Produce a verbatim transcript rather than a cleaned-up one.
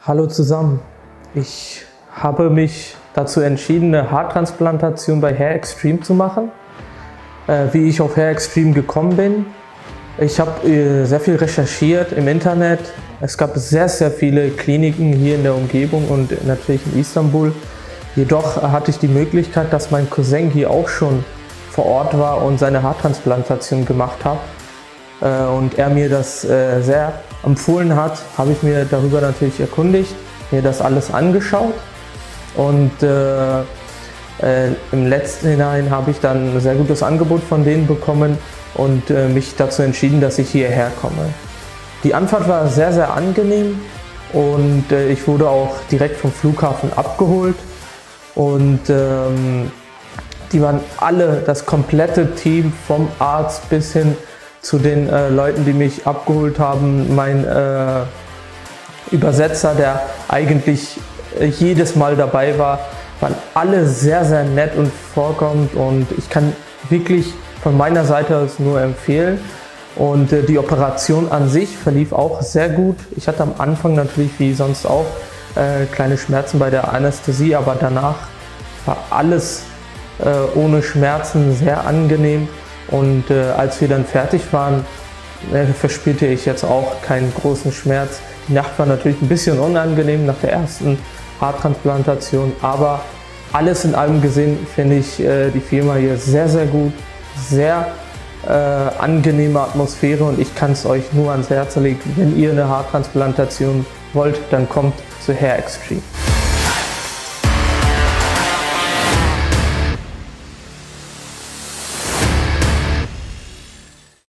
Hallo zusammen, ich habe mich dazu entschieden, eine Haartransplantation bei Hair Extreme zu machen. Äh, wie ich auf Hair Extreme gekommen bin. Ich habe äh, sehr viel recherchiert im Internet. Es gab sehr, sehr viele Kliniken hier in der Umgebung und natürlich in Istanbul. Jedoch hatte ich die Möglichkeit, dass mein Cousin hier auch schon vor Ort war und seine Haartransplantation gemacht hat. Äh, und er mir das äh, sehr empfohlen hat, habe ich mir darüber natürlich erkundigt, mir das alles angeschaut. Und äh, äh, im letzten hinein habe ich dann ein sehr gutes Angebot von denen bekommen und äh, mich dazu entschieden, dass ich hierher komme. Die Anfahrt war sehr, sehr angenehm und äh, ich wurde auch direkt vom Flughafen abgeholt. Und ähm, die waren alle, das komplette Team, vom Arzt bis hin zu den äh, Leuten, die mich abgeholt haben, mein äh, Übersetzer, der eigentlich äh, jedes Mal dabei war, waren alle sehr, sehr nett und vorkommend und ich kann wirklich von meiner Seite aus nur empfehlen. Und äh, die Operation an sich verlief auch sehr gut. Ich hatte am Anfang natürlich wie sonst auch äh, kleine Schmerzen bei der Anästhesie, aber danach war alles äh, ohne Schmerzen sehr angenehm. Und äh, als wir dann fertig waren, äh, verspürte ich jetzt auch keinen großen Schmerz. Die Nacht war natürlich ein bisschen unangenehm nach der ersten Haartransplantation, aber alles in allem gesehen finde ich äh, die Firma hier sehr, sehr gut, sehr äh, angenehme Atmosphäre und ich kann es euch nur ans Herz legen, wenn ihr eine Haartransplantation wollt, dann kommt zu Hair Extreme.